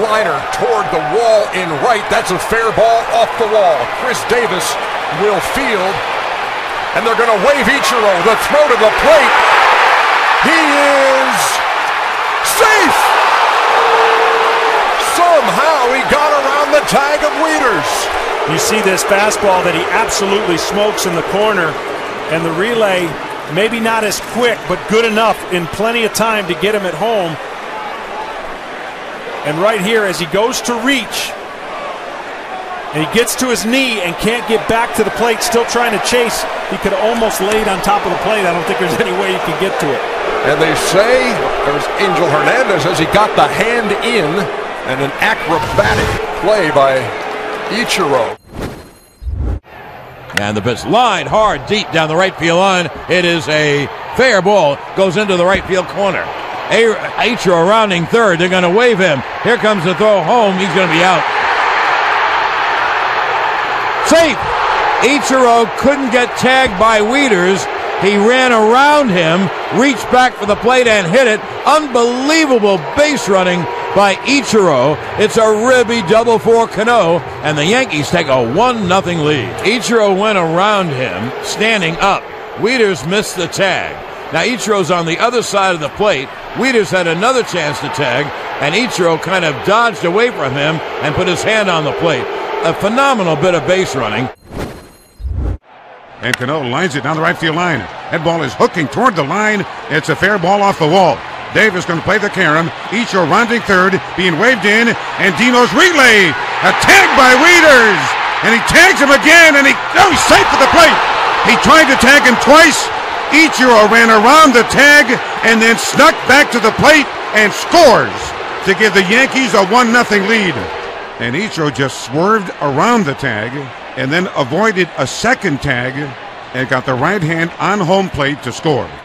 liner toward the wall in right. That's a fair ball off the wall. Chris Davis will field, and they're going to wave Ichiro. The throw to the plate. He is safe. Somehow he got around the tag of Wieters. You see this fastball that he absolutely smokes in the corner, and the relay maybe not as quick, but good enough in plenty of time to get him at home. And right here, as he goes to reach, and he gets to his knee and can't get back to the plate, still trying to chase, he could almost laid on top of the plate. I don't think there's any way he can get to it. And they say, there's Angel Hernandez as he got the hand in, and an acrobatic play by Ichiro. And the pitch line hard deep down the right field line. It is a fair ball, goes into the right field corner. Ichiro rounding third. They're going to wave him. Here comes the throw home. He's going to be out. Safe. Ichiro couldn't get tagged by Wieters. He ran around him, reached back for the plate and hit it. Unbelievable base running by Ichiro. It's a ribby double for Cano, and the Yankees take a 1-0 lead. Ichiro went around him, standing up. Wieters missed the tag. Now Ichiro's on the other side of the plate. Wieters had another chance to tag, and Ichiro kind of dodged away from him and put his hand on the plate. A phenomenal bit of base running. And Cano lines it down the right field line. That ball is hooking toward the line. It's a fair ball off the wall. Davis going to play the carom. Ichiro rounding third, being waved in, and Dino's relay. A tag by Wieters, and he tags him again, and he's safe for the plate. He tried to tag him twice. Ichiro ran around the tag and then snuck back to the plate and scores to give the Yankees a 1-0 lead. And Ichiro just swerved around the tag and then avoided a second tag and got the right hand on home plate to score.